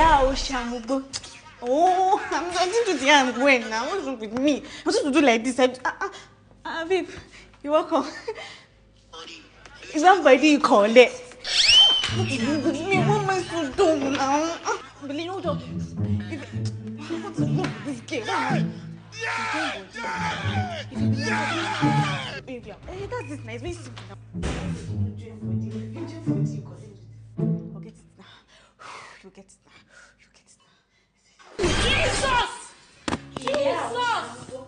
Yeah, Oshambo. Oh, I'm going to the end when now. What's wrong with me? I'm supposed to do like this. Babe, you're welcome. Is somebody you call it? What am I so dumb now? But you know what? What's wrong with this game? Hey, that's this nice. Very simple now. Forget it now. You get it now. You get it now. Jesus!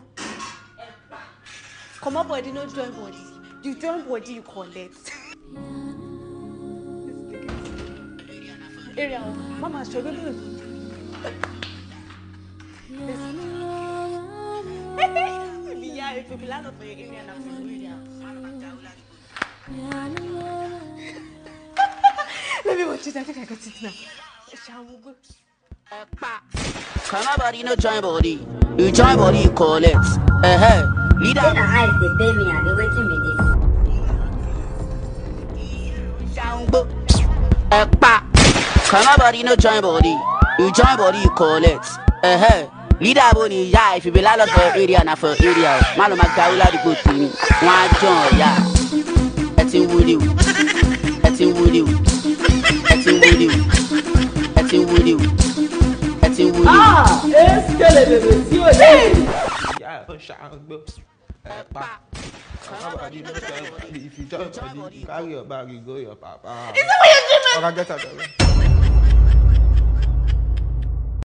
Come up, body, no join body. You join body, you collect. Area, Mama, show me. Yeah, if you belong for your area, not for your area. Let me watch it. I think I got it now. Shall we go? Come on, body, no join body. You join body, you collect. Leader. The eyes, they pay me and they waiting me this. Come on, body, no join body. You join body, you collect. Leader boni ya if you be lalo for area na for area. Malo magawula di go tini. One join ya. Etin wuli. Etin wuli. Etin wuli. Etin wuli. Etin wuli. Ah, eskele bebe si o ye. Ya, Oshambo. If you join body, you carry your bag, you go your papa. Is that what you're doing? Okay, get out of here.